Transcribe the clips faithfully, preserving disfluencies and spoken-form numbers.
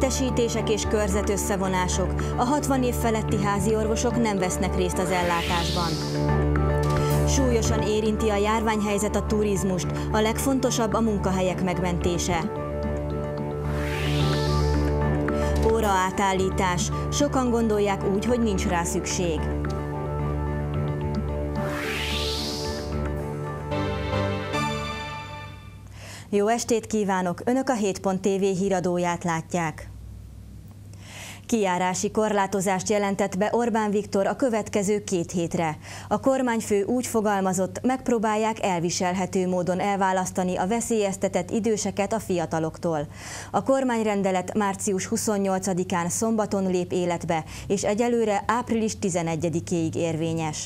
Helyettesítések és körzetösszevonások. A hatvan év feletti háziorvosok nem vesznek részt az ellátásban. Súlyosan érinti a járványhelyzet a turizmust, a legfontosabb a munkahelyek megmentése. Óraátállítás. Sokan gondolják úgy, hogy nincs rá szükség. Jó estét kívánok! Önök a hét pont té vé híradóját látják. Kijárási korlátozást jelentett be Orbán Viktor a következő két hétre. A kormányfő úgy fogalmazott, megpróbálják elviselhető módon elválasztani a veszélyeztetett időseket a fiataloktól. A kormányrendelet március huszonnyolcadikán szombaton lép életbe, és egyelőre április tizenegyedikéig érvényes.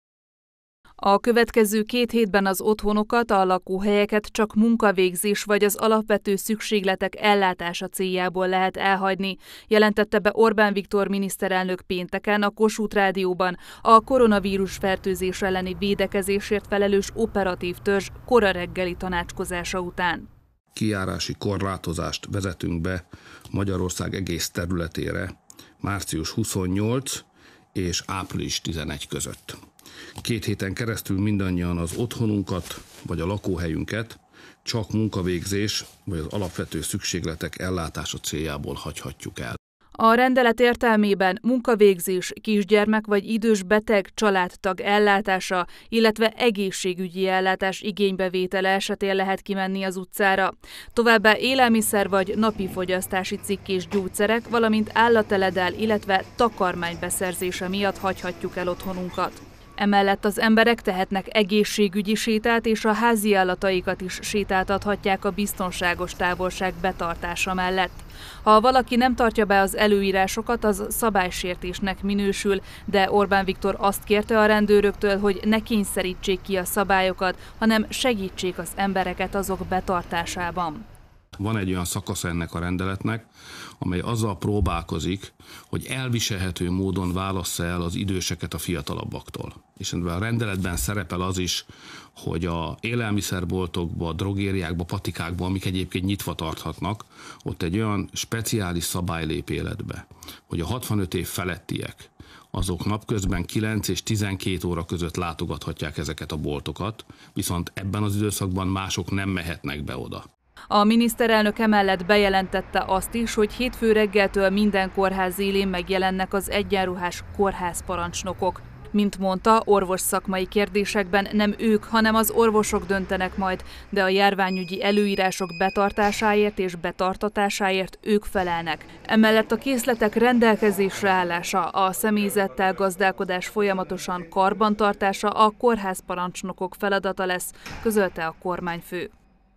A következő két hétben az otthonokat, a lakóhelyeket csak munkavégzés vagy az alapvető szükségletek ellátása céljából lehet elhagyni, jelentette be Orbán Viktor miniszterelnök pénteken a Kossuth Rádióban a koronavírus fertőzés elleni védekezésért felelős operatív törzs kora reggeli tanácskozása után. Kijárási korlátozást vezetünk be Magyarország egész területére március huszonnyolc és április tizenegy között. Két héten keresztül mindannyian az otthonunkat vagy a lakóhelyünket csak munkavégzés vagy az alapvető szükségletek ellátása céljából hagyhatjuk el. A rendelet értelmében munkavégzés, kisgyermek vagy idős beteg családtag ellátása, illetve egészségügyi ellátás igénybevétele esetén lehet kimenni az utcára. Továbbá élelmiszer vagy napi fogyasztási cikk és gyógyszerek, valamint állateledel, illetve takarmány beszerzése miatt hagyhatjuk el otthonunkat. Emellett az emberek tehetnek egészségügyi sétát, és a háziállataikat is sétáltathatják a biztonságos távolság betartása mellett. Ha valaki nem tartja be az előírásokat, az szabálysértésnek minősül, de Orbán Viktor azt kérte a rendőröktől, hogy ne kényszerítsék ki a szabályokat, hanem segítsék az embereket azok betartásában. Van egy olyan szakasz ennek a rendeletnek, amely azzal próbálkozik, hogy elviselhető módon válassza el az időseket a fiatalabbaktól. És a rendeletben szerepel az is, hogy a élelmiszerboltokba, drogériákba, patikákba, amik egyébként nyitva tarthatnak, ott egy olyan speciális szabály lép életbe, hogy a hatvanöt év felettiek, azok napközben kilenc és tizenkét óra között látogathatják ezeket a boltokat, viszont ebben az időszakban mások nem mehetnek be oda. A miniszterelnök emellett bejelentette azt is, hogy hétfő reggeltől minden kórház élén megjelennek az egyenruhás kórházparancsnokok. Mint mondta, orvos szakmai kérdésekben nem ők, hanem az orvosok döntenek majd, de a járványügyi előírások betartásáért és betartatásáért ők felelnek. Emellett a készletek rendelkezésre állása, a személyzettel gazdálkodás folyamatosan karbantartása a kórházparancsnokok feladata lesz, közölte a kormányfő.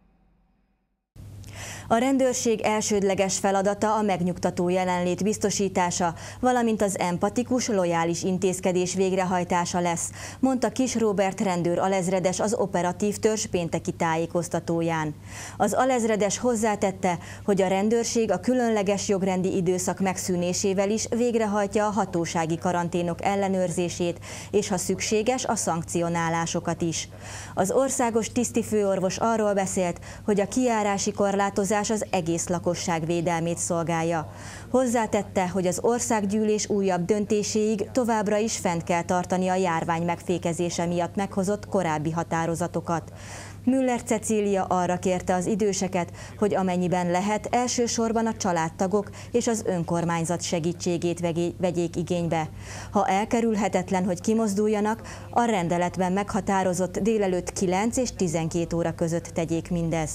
A rendőrség elsődleges feladata a megnyugtató jelenlét biztosítása, valamint az empatikus, lojális intézkedés végrehajtása lesz, mondta Kiss Róbert rendőr alezredes az operatív törzs pénteki tájékoztatóján. Az alezredes hozzátette, hogy a rendőrség a különleges jogrendi időszak megszűnésével is végrehajtja a hatósági karanténok ellenőrzését, és ha szükséges, a szankcionálásokat is. Az országos tisztifőorvos arról beszélt, hogy a kijárási korlátozás az egész lakosság védelmét szolgálja. Hozzátette, hogy az országgyűlés újabb döntéséig továbbra is fent kell tartani a járvány megfékezése miatt meghozott korábbi határozatokat. Müller Cecília arra kérte az időseket, hogy amennyiben lehet, elsősorban a családtagok és az önkormányzat segítségét vegyék igénybe. Ha elkerülhetetlen, hogy kimozduljanak, a rendeletben meghatározott délelőtt kilenc és tizenkét óra között tegyék mindezt.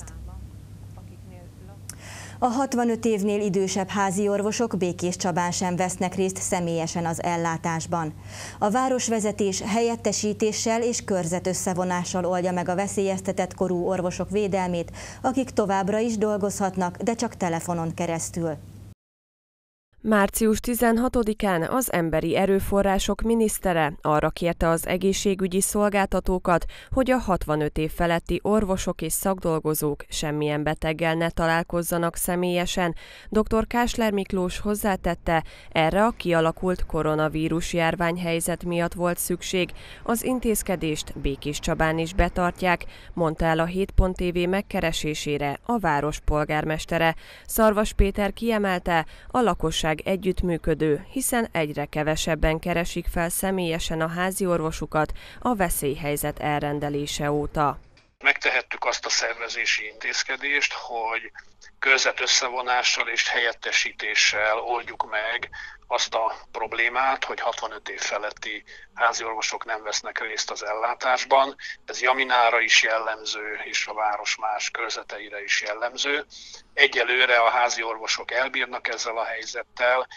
A hatvanöt évnél idősebb háziorvosok Békéscsabán sem vesznek részt személyesen az ellátásban. A városvezetés helyettesítéssel és körzetösszevonással oldja meg a veszélyeztetett korú orvosok védelmét, akik továbbra is dolgozhatnak, de csak telefonon keresztül. március tizenhatodikán az Emberi Erőforrások minisztere arra kérte az egészségügyi szolgáltatókat, hogy a hatvanöt év feletti orvosok és szakdolgozók semmilyen beteggel ne találkozzanak személyesen. doktor Kásler Miklós hozzátette, erre a kialakult koronavírus járványhelyzet miatt volt szükség. Az intézkedést Békéscsabán is betartják, mondta el a hét pont té vé megkeresésére a város polgármestere. Szarvas Péter kiemelte, a lakosság együttműködő, hiszen egyre kevesebben keresik fel személyesen a házi orvosukat a veszélyhelyzet elrendelése óta. Megtehettük azt a szervezési intézkedést, hogy körzet összevonással és helyettesítéssel oldjuk meg azt a problémát, hogy hatvanöt év feletti háziorvosok nem vesznek részt az ellátásban. Ez Jaminára is jellemző, és a város más körzeteire is jellemző. Egyelőre a háziorvosok elbírnak ezzel a helyzettel.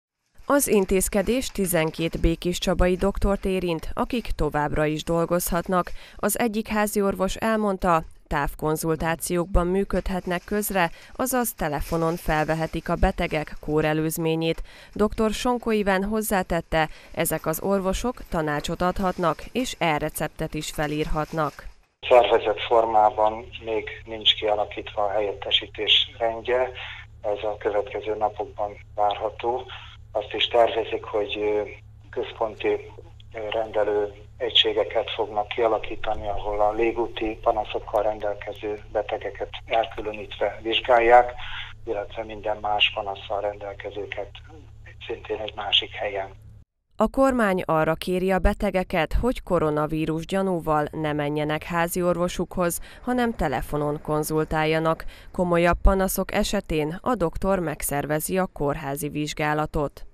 Az intézkedés tizenkét békéscsabai doktort érint, akik továbbra is dolgozhatnak. Az egyik háziorvos elmondta, távkonzultációkban működhetnek közre, azaz telefonon felvehetik a betegek kórelőzményét. doktor Sonko Iván hozzátette, ezek az orvosok tanácsot adhatnak, és e-receptet is felírhatnak. Szervezett formában még nincs kialakítva a helyettesítés rendje, ez a következő napokban várható. Azt is tervezik, hogy központi rendelő egységeket fognak kialakítani, ahol a légúti panaszokkal rendelkező betegeket elkülönítve vizsgálják, illetve minden más panasszal rendelkezőket szintén egy másik helyen. A kormány arra kéri a betegeket, hogy koronavírus gyanúval ne menjenek házi orvosukhoz, hanem telefonon konzultáljanak. Komolyabb panaszok esetén a doktor megszervezi a kórházi vizsgálatot.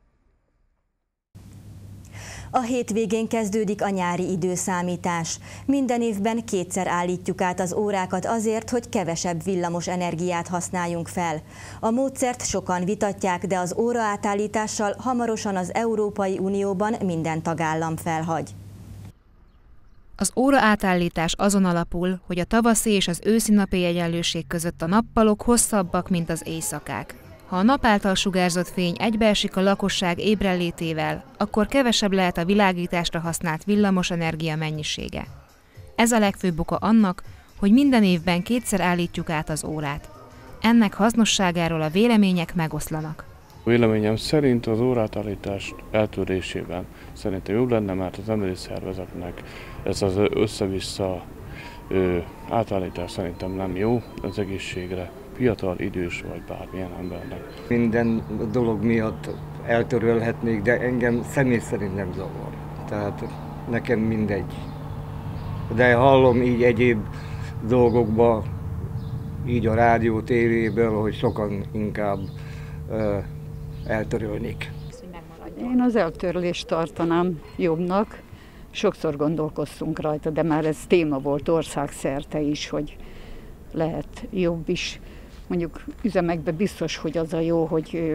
A hétvégén kezdődik a nyári időszámítás. Minden évben kétszer állítjuk át az órákat azért, hogy kevesebb villamos energiát használjunk fel. A módszert sokan vitatják, de az óraátállítással hamarosan az Európai Unióban minden tagállam felhagy. Az óraátállítás azon alapul, hogy a tavaszi és az őszi napi egyenlőség között a nappalok hosszabbak, mint az éjszakák. Ha a nap által sugárzott fény egybeesik a lakosság ébrenlétével, akkor kevesebb lehet a világításra használt villamos energia mennyisége. Ez a legfőbb oka annak, hogy minden évben kétszer állítjuk át az órát. Ennek hasznosságáról a vélemények megoszlanak. Véleményem szerint az órátállítás eltörésében szerintem jobb lenne, mert az emberi szervezetnek ez az össze-vissza átállítás szerintem nem jó az egészségre. Fiatal, idős vagy bármilyen embernek. Minden dolog miatt eltörölhetnék, de engem személy szerint nem zavar. Tehát nekem mindegy. De hallom így egyéb dolgokban, így a rádió, tévéből, hogy sokan inkább uh, eltörölnék. Én az eltörlést tartanám jobbnak. Sokszor gondolkoztunk rajta, de már ez téma volt országszerte is, hogy lehet jobb is. Mondjuk üzemekben biztos, hogy az a jó, hogy,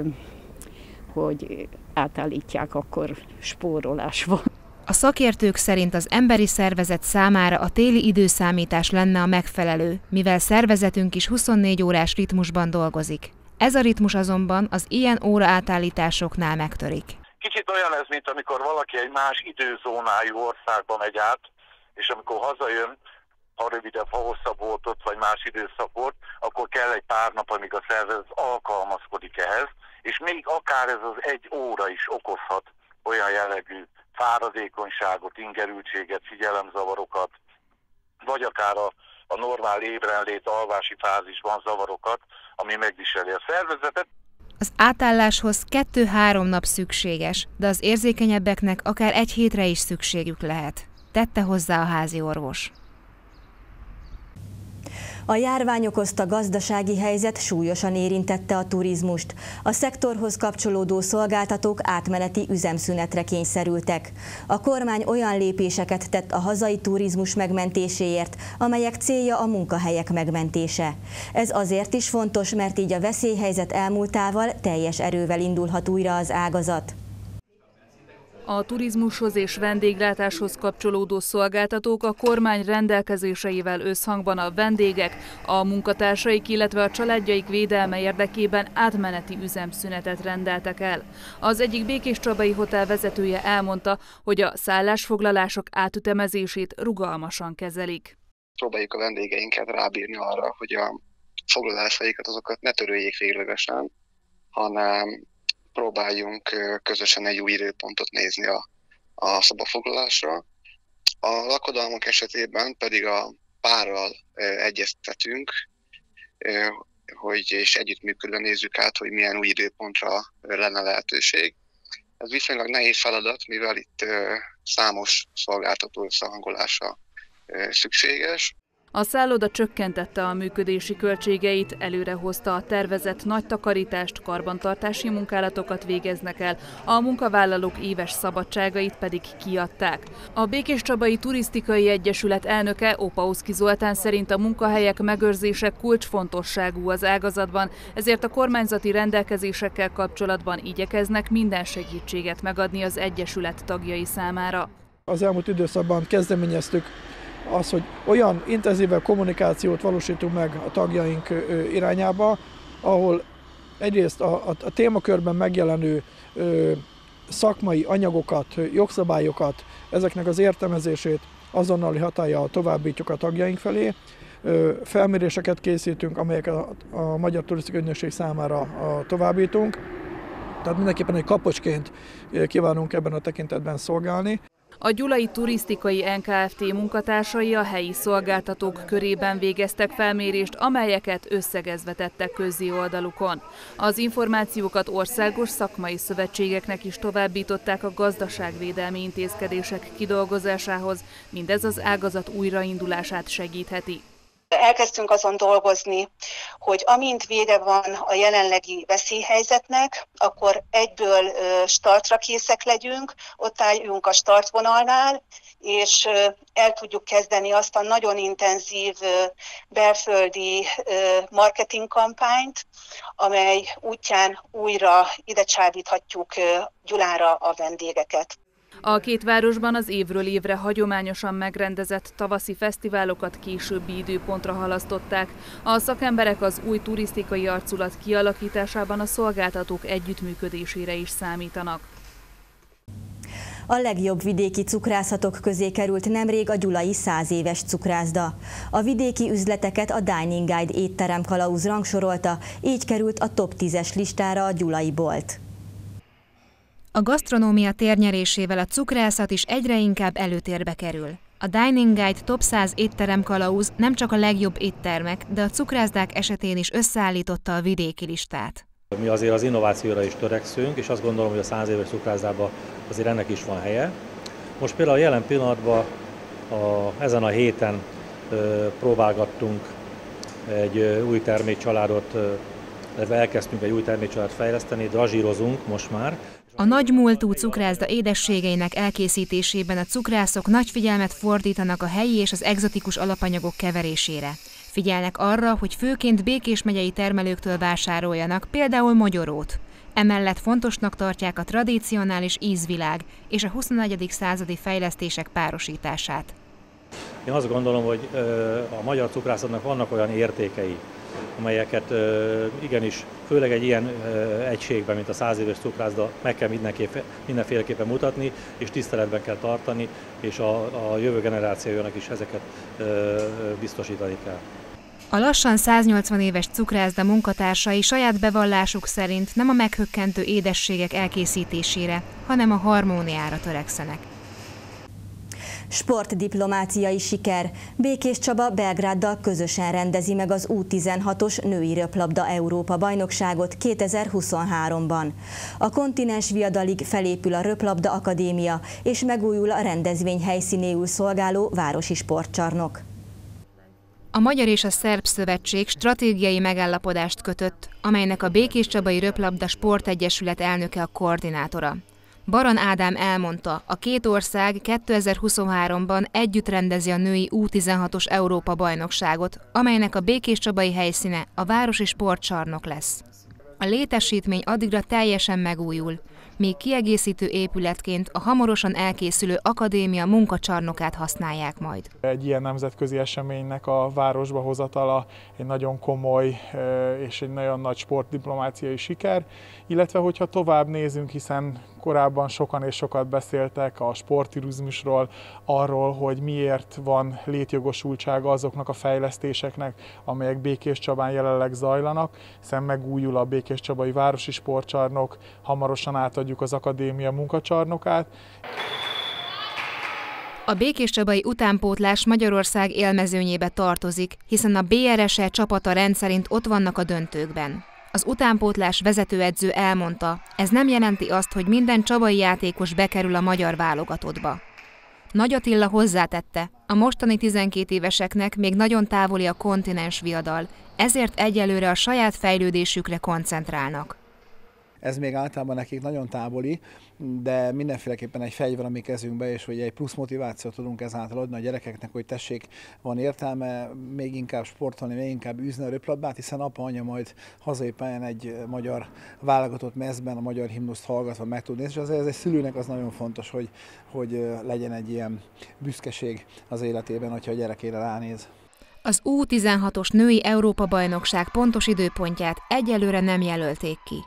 hogy átállítják, akkor spórolás van. A szakértők szerint az emberi szervezet számára a téli időszámítás lenne a megfelelő, mivel szervezetünk is huszonnégy órás ritmusban dolgozik. Ez a ritmus azonban az ilyen óraátállításoknál megtörik. Kicsit olyan ez, mint amikor valaki egy más időzónájú országba megy át, és amikor hazajön, ha rövidebb, ha hosszabb volt ott, vagy más időszak volt, akkor kell egy pár nap, amíg a szervezet alkalmazkodik ehhez, és még akár ez az egy óra is okozhat olyan jellegű fáradékonyságot, ingerültséget, figyelemzavarokat, vagy akár a, a normál ébrenlét alvási fázisban zavarokat, ami megviseli a szervezetet. Az átálláshoz kettő-három nap szükséges, de az érzékenyebbeknek akár egy hétre is szükségük lehet, tette hozzá a házi orvos. A járvány okozta gazdasági helyzet súlyosan érintette a turizmust. A szektorhoz kapcsolódó szolgáltatók átmeneti üzemszünetre kényszerültek. A kormány olyan lépéseket tett a hazai turizmus megmentéséért, amelyek célja a munkahelyek megmentése. Ez azért is fontos, mert így a veszélyhelyzet elmúltával teljes erővel indulhat újra az ágazat. A turizmushoz és vendéglátáshoz kapcsolódó szolgáltatók a kormány rendelkezéseivel összhangban a vendégek, a munkatársaik, illetve a családjaik védelme érdekében átmeneti üzemszünetet rendeltek el. Az egyik békéscsabai hotel vezetője elmondta, hogy a szállásfoglalások átütemezését rugalmasan kezelik. Próbáljuk a vendégeinket rábírni arra, hogy a foglalásaikat azokat ne töröljék véglegesen, hanem próbáljunk közösen egy új időpontot nézni a, a szobafoglalásra. A lakodalmak esetében pedig a párral egyeztetünk, hogy és együttműködve nézzük át, hogy milyen új időpontra lenne lehetőség. Ez viszonylag nehéz feladat, mivel itt számos szolgáltató összehangolása szükséges. A szálloda csökkentette a működési költségeit, előrehozta a tervezett nagy takarítást, karbantartási munkálatokat végeznek el, a munkavállalók éves szabadságait pedig kiadták. A Békéscsabai Turisztikai Egyesület elnöke, Opauszki Zoltán szerint a munkahelyek megőrzése kulcsfontosságú az ágazatban, ezért a kormányzati rendelkezésekkel kapcsolatban igyekeznek minden segítséget megadni az Egyesület tagjai számára. Az elmúlt időszakban kezdeményeztük az, hogy olyan intenzívebb kommunikációt valósítunk meg a tagjaink irányába, ahol egyrészt a, a, a témakörben megjelenő ö, szakmai anyagokat, jogszabályokat, ezeknek az értelmezését azonnali hatállyal továbbítjuk a tagjaink felé. Ö, felméréseket készítünk, amelyeket a, a Magyar Turisztikai Ügynökség számára a, továbbítunk. Tehát mindenképpen egy kapocsként kívánunk ebben a tekintetben szolgálni. A Gyulai Turisztikai en ká ef té munkatársai a helyi szolgáltatók körében végeztek felmérést, amelyeket összegezve tettek közzé oldalukon. Az információkat országos szakmai szövetségeknek is továbbították a gazdaságvédelmi intézkedések kidolgozásához, mindez az ágazat újraindulását segítheti. Elkezdtünk azon dolgozni, hogy amint vége van a jelenlegi veszélyhelyzetnek, akkor egyből startra készek legyünk, ott álljunk a startvonalnál, és el tudjuk kezdeni azt a nagyon intenzív belföldi marketingkampányt, amely útján újra ide csábíthatjuk Gyulára a vendégeket. A két városban az évről évre hagyományosan megrendezett tavaszi fesztiválokat későbbi időpontra halasztották. A szakemberek az új turisztikai arculat kialakításában a szolgáltatók együttműködésére is számítanak. A legjobb vidéki cukrászatok közé került nemrég a gyulai száz éves cukrászda. A vidéki üzleteket a Dining Guide étterem kalauz rangsorolta, így került a top tízes listára a gyulai bolt. A gasztronómia térnyerésével a cukrászat is egyre inkább előtérbe kerül. A Dining Guide Top száz étterem kalauz nem csak a legjobb éttermek, de a cukrászdák esetén is összeállította a vidéki listát. Mi azért az innovációra is törekszünk, és azt gondolom, hogy a száz éves cukrászdában azért ennek is van helye. Most például jelen pillanatban a, ezen a héten ö, próbálgattunk egy ö, új termékcsaládot, illetve elkezdtünk egy új termékcsaládot fejleszteni, drazsírozunk most már. A nagy múltú cukrászda édességeinek elkészítésében a cukrászok nagy figyelmet fordítanak a helyi és az egzotikus alapanyagok keverésére. Figyelnek arra, hogy főként Békés megyei termelőktől vásároljanak, például mogyorót. Emellett fontosnak tartják a tradicionális ízvilág és a huszonegyedik századi fejlesztések párosítását. Én azt gondolom, hogy a magyar cukrászatnak vannak olyan értékei, amelyeket igenis, főleg egy ilyen egységben, mint a száz éves cukrászda, meg kell mindenféleképpen mutatni, és tiszteletben kell tartani, és a, a jövő generációjának is ezeket biztosítani kell. A lassan száznyolcvan éves cukrászda munkatársai saját bevallásuk szerint nem a meghökkentő édességek elkészítésére, hanem a harmóniára törekszenek. Sportdiplomáciai siker. Békéscsaba Belgráddal közösen rendezi meg az U tizenhatos női röplabda Európa-bajnokságot kétezer-huszonháromban. A kontinens viadalig felépül a Röplabda Akadémia, és megújul a rendezvény helyszínéül szolgáló városi sportcsarnok. A Magyar és a Szerb Szövetség stratégiai megállapodást kötött, amelynek a Békéscsabai Röplabda Sportegyesület elnöke a koordinátora. Baran Ádám elmondta, a két ország kétezer-huszonháromban együtt rendezi a női U tizenhatos Európa-bajnokságot, amelynek a békéscsabai helyszíne a városi sportcsarnok lesz. A létesítmény addigra teljesen megújul, még kiegészítő épületként a hamarosan elkészülő akadémia munkacsarnokát használják majd. Egy ilyen nemzetközi eseménynek a városba hozatala egy nagyon komoly és egy nagyon nagy sportdiplomáciai siker, illetve hogyha tovább nézünk, hiszen korábban sokan és sokat beszéltek a sportturizmusról, arról, hogy miért van létjogosultsága azoknak a fejlesztéseknek, amelyek Békéscsabán jelenleg zajlanak, hiszen megújul a Békéscsabai Városi Sportcsarnok, hamarosan átadjuk az akadémia munkacsarnokát. A békéscsabai utánpótlás Magyarország élmezőnyébe tartozik, hiszen a bé er es e csapata rendszerint ott vannak a döntőkben. Az utánpótlás vezetőedző elmondta, ez nem jelenti azt, hogy minden csabai játékos bekerül a magyar válogatottba. Nagy Attila hozzátette, a mostani tizenkét éveseknek még nagyon távoli a kontinens viadal, ezért egyelőre a saját fejlődésükre koncentrálnak. Ez még általában nekik nagyon távoli, de mindenféleképpen egy fegyver a mi kezünkbe, és hogy egy plusz motivációt tudunk ezáltal adni a gyerekeknek, hogy tessék, van értelme még inkább sportolni, még inkább űzni a röplabdát, hiszen apa, anya majd hazai pályán egy magyar válogatott mezben a magyar himnuszt hallgatva meg tud nézni, és azért ez egy szülőnek az nagyon fontos, hogy, hogy legyen egy ilyen büszkeség az életében, hogyha a gyerekére ránéz. Az U tizenhatos női Európa-bajnokság pontos időpontját egyelőre nem jelölték ki.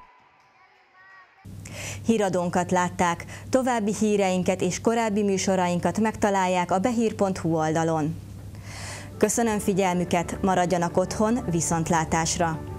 Híradónkat látták, további híreinket és korábbi műsorainkat megtalálják a behír pont hu oldalon. Köszönöm figyelmüket, maradjanak otthon, viszontlátásra!